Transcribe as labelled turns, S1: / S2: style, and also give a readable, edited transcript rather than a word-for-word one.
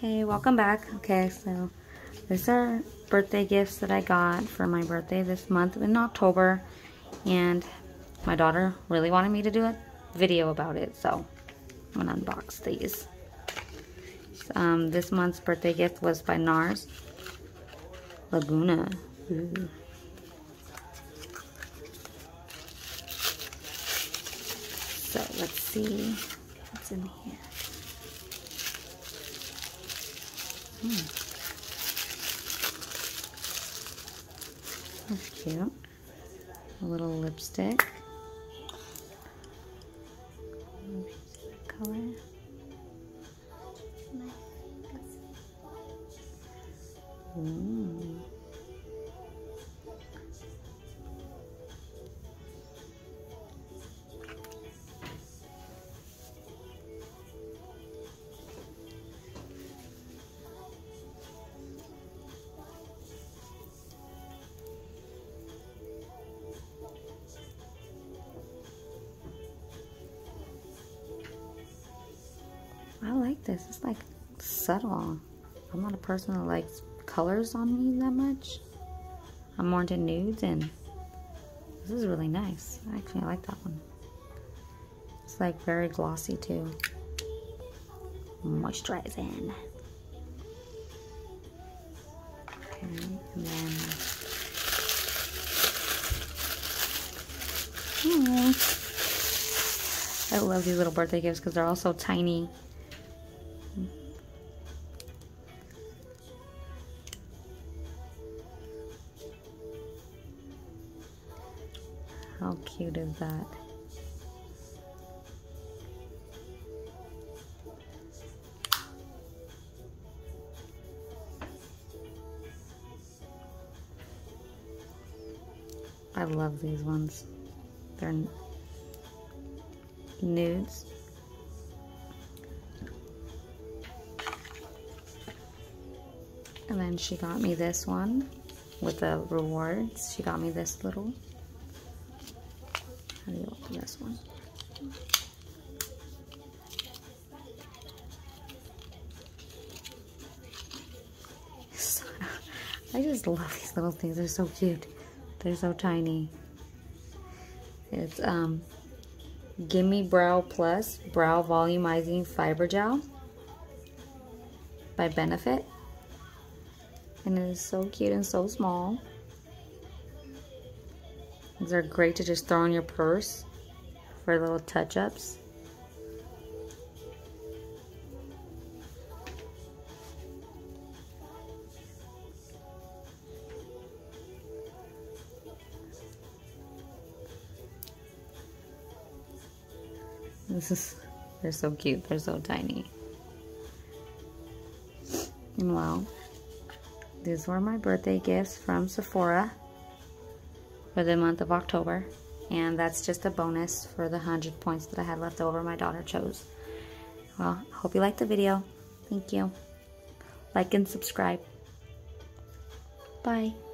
S1: Hey, welcome back. Okay, so these are birthday gifts that I got for my birthday this month in October, and my daughter really wanted me to do a video about it, so I'm gonna unbox these. This month's birthday gift was by NARS. Laguna. Ooh. So let's see what's in here. That's cute. A little lipstick. Color. Ooh. I like this. It's like subtle. I'm not a person that likes colors on me that much. I'm more into nudes, and this is really nice. Actually, I like that one. It's like very glossy too. Moisturizing. Okay, and then I love these little birthday gifts because they're all so tiny. How cute is that? I love these ones. They're nudes. And then she got me this one with the rewards. She got me this little. How do you open this one? I just love these little things. They're so cute. They're so tiny. It's Gimme Brow Plus Brow Volumizing Fiber Gel by Benefit. And it is so cute and so small. These are great to just throw in your purse for little touch-ups. They're so cute. They're so tiny. And well, these were my birthday gifts from Sephora for the month of October, and that's just a bonus for the 100 points that I had left over my daughter chose. Well, hope you liked the video. Thank you. Like and subscribe. Bye.